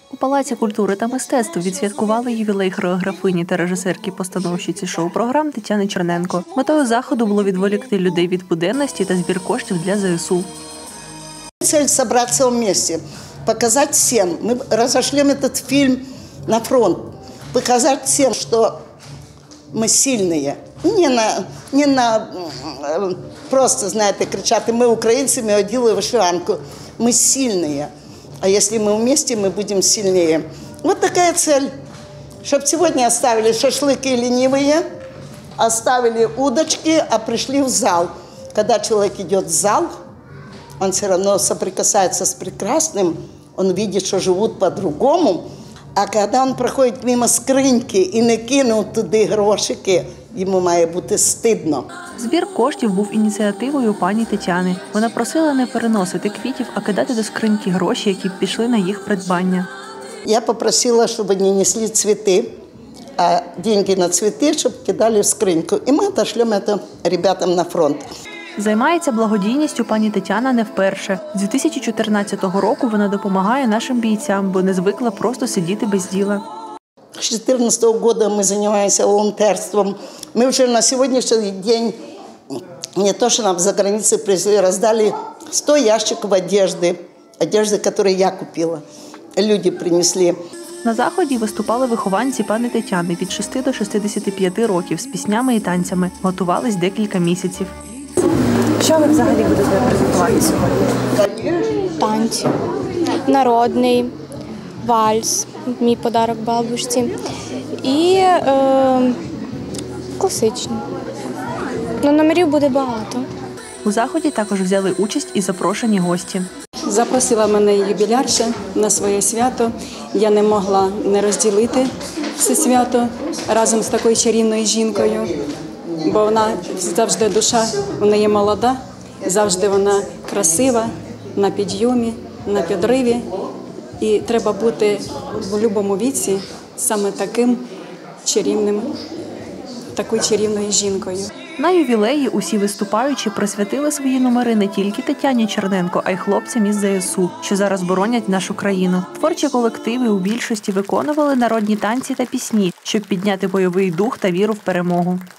У Палаці культури та мистецтв відсвяткували ювілей хореографині та режисерки-постановщиці шоу-програм Тетяни Черненко. Метою заходу було відволікти людей від буденності та збір коштів для ЗСУ. Цель – собраться вместе, показать всем. Мы разошлем этот фильм на фронт, показать всем, что мы сильные. Не просто, знаете, кричать, мы украинцы, мы одели вышиванку. Мы сильные. А если мы вместе, мы будем сильнее. Вот такая цель. Чтобы сегодня оставили шашлыки ленивые, оставили удочки, а пришли в зал. Когда человек идет в зал, он все равно соприкасается с прекрасным, он видит, что живут по-другому. А когда он проходит мимо скриньки і не кинув туди грошики, йому має бути стидно. Збір коштів був ініціативою пані Тетяни. Вона просила не переносити квітів, а кидати до скриньки гроші, які б пішли на їх придбання. Я попросила, щоб не несли цвіти, а гроші на цвіти, щоб кидали в скриньку. І ми отошлемо це ребятам на фронт. Займається благодійністю пані Тетяна не вперше. З 2014 року вона допомагає нашим бійцям, бо не звикла просто сидіти без діла. С 2014 года мы занимаемся волонтерством. Мы уже на сегодняшний день, не то что нам за границей привезли, раздали 100 ящиков одежды, которую я купила. Люди принесли. На заході виступали вихованці пані Тетяни від 6 до 65 років з піснями і танцями. Готувались декілька місяців. Що ви взагалі будете презентувати сьогодні? Танці, народний, вальс, мій подарок бабусі і класичний. Номерів буде багато. У заході також взяли участь і запрошені гості. Запросила мене юбілярша на своє свято. Я не могла не розділити це свято разом з такою чарівною жінкою, бо вона завжди душа, у неї молода, завжди вона красива, на підйомі, на підриві. І треба бути в будь-якому віці саме такою чарівною жінкою. На ювілеї усі виступаючі присвятили свої номери не тільки Тетяні Черненко, а й хлопцям із ЗСУ, що зараз боронять нашу країну. Творчі колективи у більшості виконували народні танці та пісні, щоб підняти бойовий дух та віру в перемогу.